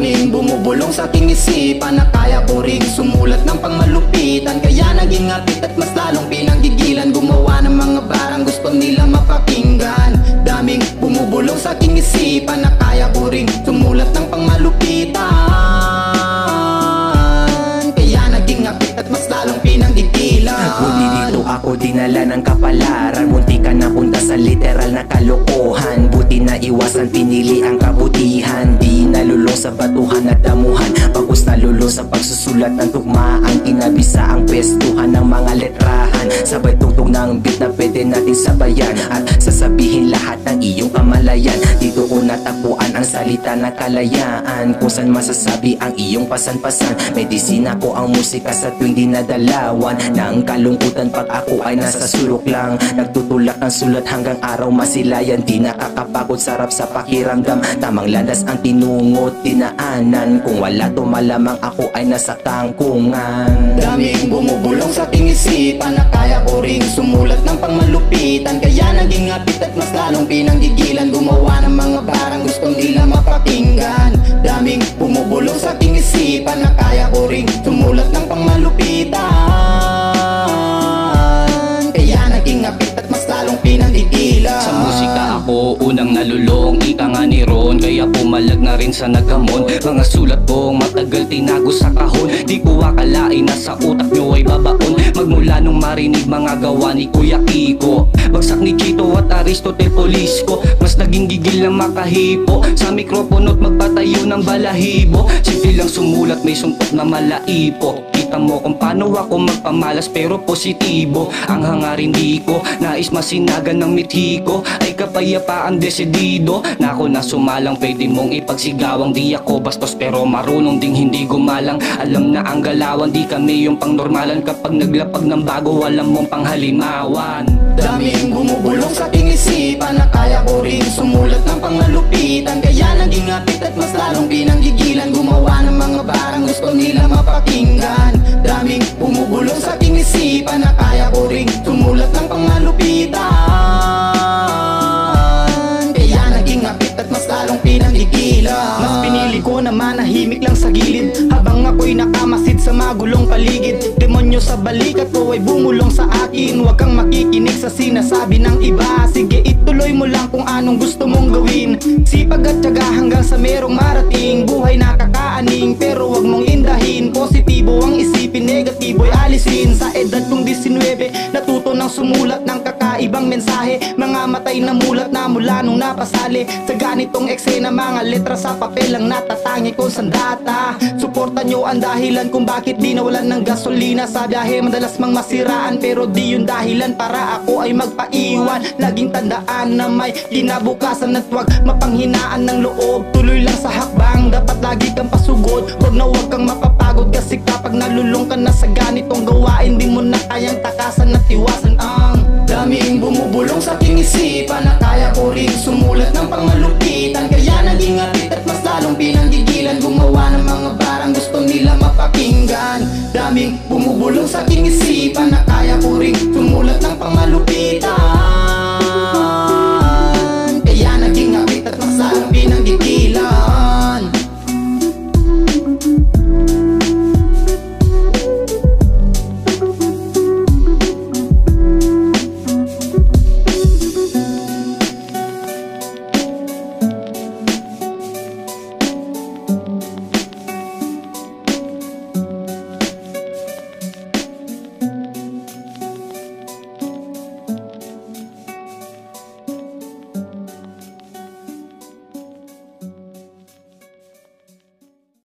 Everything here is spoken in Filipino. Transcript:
Daming bumubulong sa aking isipan na kaya ko ring sumulat ng pangmalupitan. Kaya naging apit at mas lalong pinanggigilan, gumawa ng mga barang gusto nila mapakinggan. Daming bumubulong sa aking isipan na kaya ko ring sumulat ng pangmalupitan. Kaya naging apit at mas lalong pinanggigilan. Buti dito ako dinala ng kapalaran, munti ka napunta sa literal na kalokohan. Buti na iwasan, pinili ang kabutihan, di nalulong sa batuhan at damuhan. Bagus nalulong sa pagsusulat ng tugmaan, kinabisa ang pwestuhan ng mga letrahan. Sabay tugtog ng beat na pwede natin sabayan, at sasabihin lahat ng iyong kamalayan. Dito ko natagpuan ang salita na kalayaan, kung saan masasabi ang iyong pasan-pasan. Medisina ko ang musika sa tuwing dinadalawan ng kalungkutan pag ako ay nasa sulok lang. Nagtutulak ng sulat hanggang araw masilayan, di nakakapagod, sarap sa pakiramdam. Tamang landas ang tinungot, dinaanan, kung wala to malamang ako ay nasa kangkungan. Daming bumubulong sa aking isipan na kaya ko ring sumulat ng pangmalupitan. Kaya naging apit at mas lalong pinanggigilan, gumawa ng mga barang gusto nila mapakinggan. Daming bumubulong sa aking isipan na kaya ko ring sumulat ng pangmalupitan. Kaya naging apit at mas lalong pinanggigilan. Sa musika ako unang nalulong, ika nga ni Ron, kaya pumalag na rin sa nagamon. Mga sulat kong matagal tinago sa kahon, di ko akalain na sa utak nyo ay babaon. Magmula nung marinig mga gawa ni Kuya Kiko, bagsak ni Chito at Aristotle Polisco, mas naging gigil na makahipo sa mikropono at magpatayo ng balahibo. Simple lang sumulat, may suntok na malaipo. Kita mo kung paano ako magpamalas pero positibo ang hangarin di ko. Nais masinagan ng mithi ko ay kapayapaan desidido. Na ako na sumalang, pwede mong ipagsigawang di ako bastos pero marunong ding hindi gumalang. Alam na ang galawan, di kami yung pangnormalan. Kapag naglapag ng bago, alam mong panghalimawan. Daming bumubulong sa aking isipan na kaya ko rin sumulat ng pangmalupitan. Kaya naging apit at mas lalong pinanggigilan, gumawa ng mga barang gusto nila mapakinggan. Daming bumubulong sa aking isipan na kaya ko rin sumulat ng pangmalupitan. Kaya naging apit at mas lalong pinanggigilan. Mas pinili ko na manahimik lang sa gilid habang ako'y nakamasid sa magulong paligid. Demonyo sa balikat ko ay bumulong sa akin, huwag kang makikinig sa sinasabi ng iba. Sige, ituloy mo lang kung anong gusto mong gawin. Sipag at tiyaga hanggang sa merong marating. Buhay nakakaaning pero huwag mong indahin. Positibo ang isipin, negatibo'y alisin. Sa edad kong 19, natuto ng sumulat ng kakaibang mensahe. Mga matay na mulat na mula nung napasali sa ganitong eksena. Mga letra sa papel ang natatangi kong sandata. Suporta nyo ang dahilan kung bakit di nawalan ng gasolina sa biyahe. Madalas mang masiraan pero di yun dahilan para ako ay magpaiwan. Laging tandaan na may kinabukasan at huwag mapanghinaan ng loob. Tuloy lang sa hakbang, dapat lagi kang pasugod. Huwag na huwag kang mapapagod kasi kapag nalulung ka na sa ganitong gawain, di mo na kayang takasan at iwasan ang daming bumubulong sa aking isipan na kaya ko rin sumulat ng pangmalupitan. Kaya naging apit at mas lalong pinanggigilan, gumawa ng mga barang gusto nila mapakinggan. Daming bumubulong sa aking isipan na kaya ko rin sumulat ng pangmalupitan.